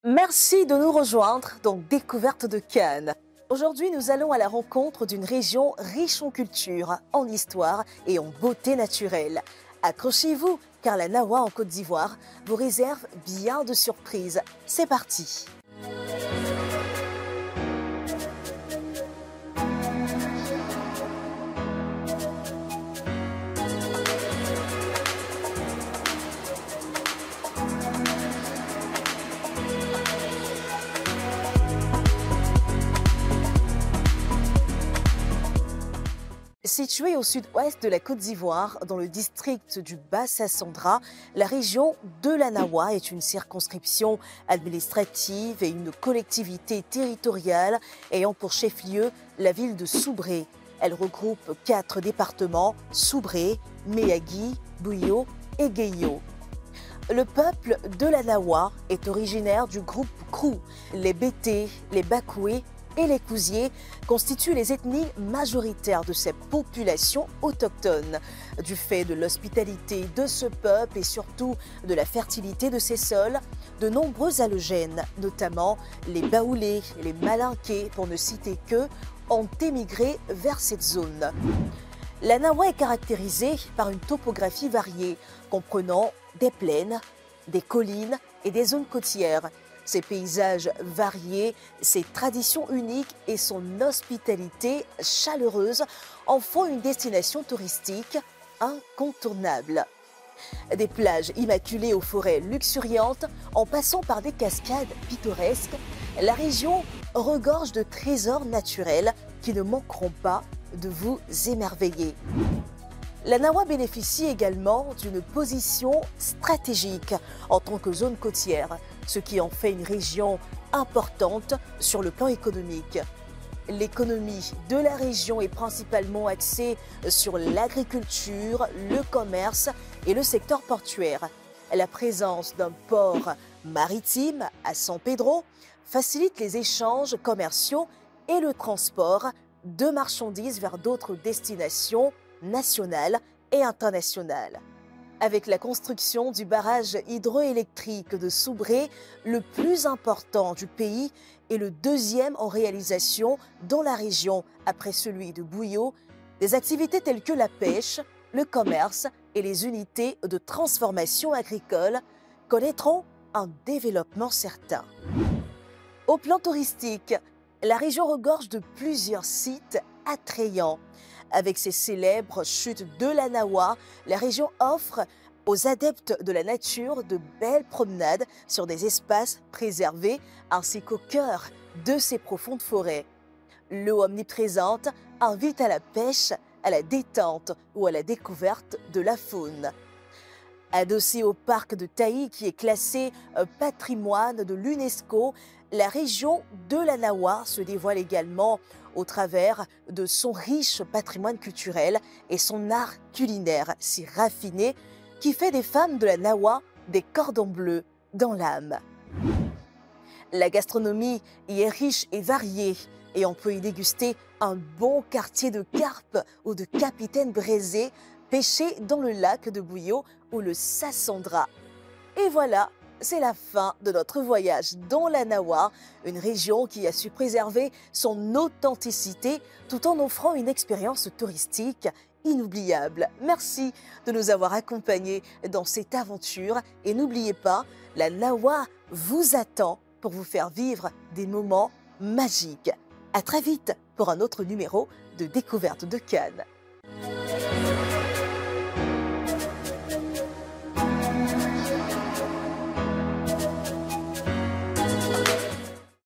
Merci de nous rejoindre dans Découverte de Cannes. Aujourd'hui, nous allons à la rencontre d'une région riche en culture, en histoire et en beauté naturelle. Accrochez-vous, car la Nawa en Côte d'Ivoire vous réserve bien de surprises. C'est parti! Située au sud-ouest de la Côte d'Ivoire, dans le district du Bas-Sassandra, la région de la Nawa est une circonscription administrative et une collectivité territoriale ayant pour chef-lieu la ville de Soubré. Elle regroupe 4 départements, Soubré, Méagui, Bouyo et Gueyo. Le peuple de la Nawa est originaire du groupe Krou. Les Bété, les Bakoué et les Kouziers constituent les ethnies majoritaires de cette population autochtone. Du fait de l'hospitalité de ce peuple et surtout de la fertilité de ses sols, de nombreux allogènes, notamment les Baoulés, les Malinqués, pour ne citer qu'eux, ont émigré vers cette zone. La Nawa est caractérisée par une topographie variée, comprenant des plaines, des collines et des zones côtières. Ses paysages variés, ses traditions uniques et son hospitalité chaleureuse en font une destination touristique incontournable. Des plages immaculées aux forêts luxuriantes, en passant par des cascades pittoresques, la région regorge de trésors naturels qui ne manqueront pas de vous émerveiller. La Nawa bénéficie également d'une position stratégique en tant que zone côtière, ce qui en fait une région importante sur le plan économique. L'économie de la région est principalement axée sur l'agriculture, le commerce et le secteur portuaire. La présence d'un port maritime à San Pedro facilite les échanges commerciaux et le transport de marchandises vers d'autres destinations nationales et internationales. Avec la construction du barrage hydroélectrique de Soubré, le plus important du pays et le deuxième en réalisation dans la région après celui de Bouyo, des activités telles que la pêche, le commerce et les unités de transformation agricole connaîtront un développement certain. Au plan touristique, la région regorge de plusieurs sites attrayants. Avec ses célèbres chutes de la Nawa, la région offre aux adeptes de la nature de belles promenades sur des espaces préservés ainsi qu'au cœur de ces profondes forêts. L'eau omniprésente invite à la pêche, à la détente ou à la découverte de la faune. Adossée au parc de Taï qui est classé patrimoine de l'UNESCO, la région de la Nawa se dévoile également au travers de son riche patrimoine culturel et son art culinaire si raffiné qui fait des femmes de la Nawa des cordons bleus dans l'âme. La gastronomie y est riche et variée et on peut y déguster un bon quartier de carpe ou de capitaine braisé pêché dans le lac de Bouyo ou le Sassandra. Et voilà, c'est la fin de notre voyage dans la Nawa, une région qui a su préserver son authenticité tout en offrant une expérience touristique inoubliable. Merci de nous avoir accompagnés dans cette aventure et n'oubliez pas, la Nawa vous attend pour vous faire vivre des moments magiques. À très vite pour un autre numéro de Découverte de Cannes.